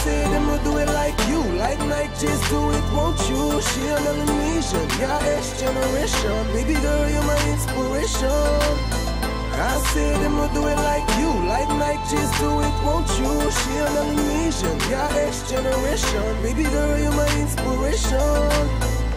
say them will do it like you, like Nike, just do it, won't you? She a Melanesian, yeah, X generation. Baby girl, you're my inspiration. I say them will do it like you, like Nike, just do it, won't you? She a Melanesian, yeah, X generation. Baby girl, you're my inspiration.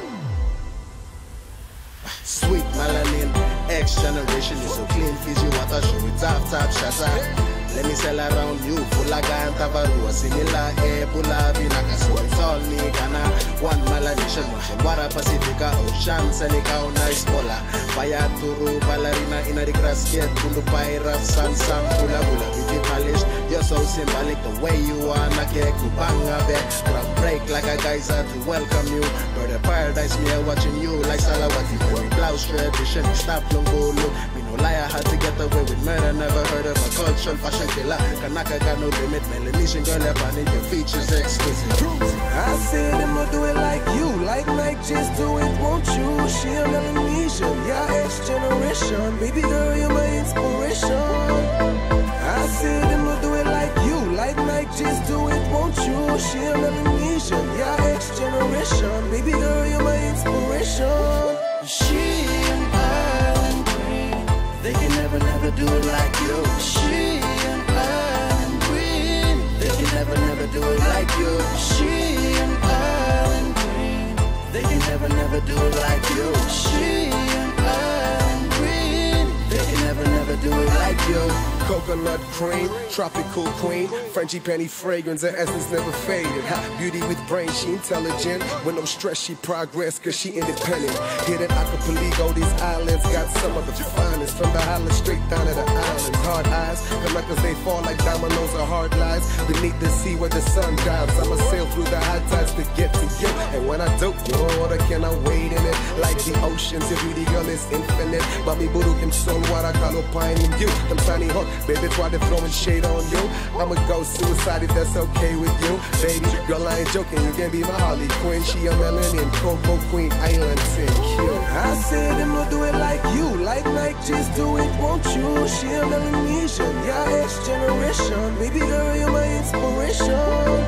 Sweet melanin, X generation is so clean, Fiji water, show it top shatter. Let me sell around you, Fulaga and Tavarua, similar Ebola, Vinaka, so it's all Nigana. One Melanesian, Wara Pacifica, Ocean, Seneca, nice Bola. Bayaturu, Ballerina, in the grass, get Kulu Paira, San Sam, Pula Bula, Vicky Palish. You're so symbolic, the way you are, Nake, Kubanga, Ground break like a geyser to welcome you. Bird of paradise, me watching you like Salawati. When blouse tradition, stop Lungo, look. Me no liar, had to get away with murder, never heard of a cultural fashion killer. Kanaka got no limit, Melanesian girl, up on your features exquisite. I say them will do it like you, like Nike, just do it, won't you? She a Melanesian, yeah, X generation. Baby girl, you're my inspiration. I say them will do it like you, like Nike, just do it, won't you? She a Melanesian, yeah, X generation. Baby girl, you're my inspiration. She and Island Green, they can never do it like you. She and Island Green, they can never do it like you. She and Island Green, they can never do it like you. She and Island Green, they can never do it like you. Coconut cream, tropical queen, Frenchy penny fragrance, her essence never faded. Beauty with brain, she intelligent. With no stress, she progress, cause she independent. Hidden Acapulco, these islands got some of the finest. From the islands straight down to the islands. Hard eyes, Kanakas they fall like dominoes or hard lies. Beneath the sea where the sun dives, I'ma sail through the high tides to get to you. And when I do, your water cannot wait in it. Like the oceans, your beauty girl is infinite. Mami buru kim son wara kalo pine in you. Them tiny hook, baby try to throwing shade on you. I'ma go suicide if that's okay with you. Baby, girl I ain't joking, you can be my Harley Quinn. She a melanin, Coco Queen, Island Tin Q. I say them will do it like you, like Nike, just do it, won't you? She a Melanesian, yeah, X generation. Baby girl, you're my inspiration.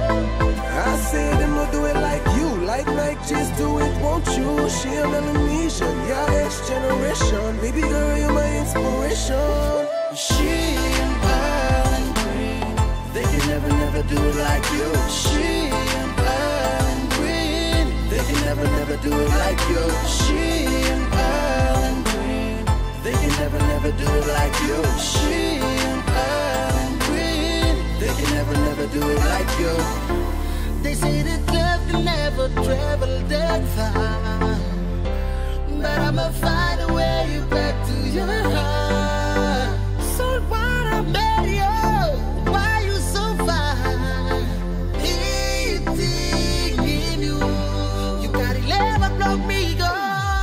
I say them will do it like you, like Nike, just do it, won't you? She a Melanesian, yeah, X generation. Baby girl, you're my inspiration. She and Island Green, they can never do it like you. She and Island Green, they can never do it like you. She and Island Green, they can never do it like you. She and Island Green, they can never do it like you. They say that love can never travel that far, but I'ma find a way back to your heart. So why I met you? Why you so fine? Anything in you, you gotta never block me go.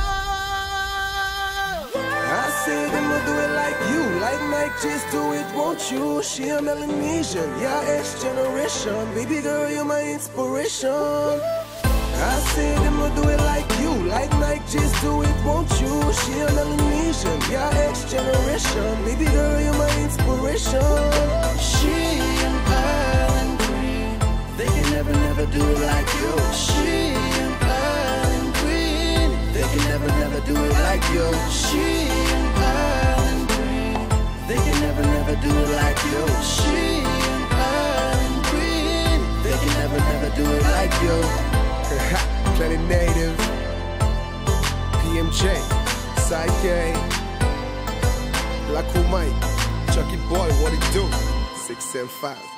I say them will do it like you, like Nike, just do it, won't you? She a Melanesian, yeah, X generation. Baby girl, you're my inspiration. I say them will do it like you, like Nike, just do it, won't you? She a Melanesian, yeah, X generation. Baby girl, you're my inspiration. She and Island Green, they can never do it like you. She and Island Green, they can never do it like you. She and Island Green, they can never do it like you. She and Island Green, they can never do it like you. Planet Native, PMJ, Psyche, Black Mike, Chucky Boy, what it do? 675.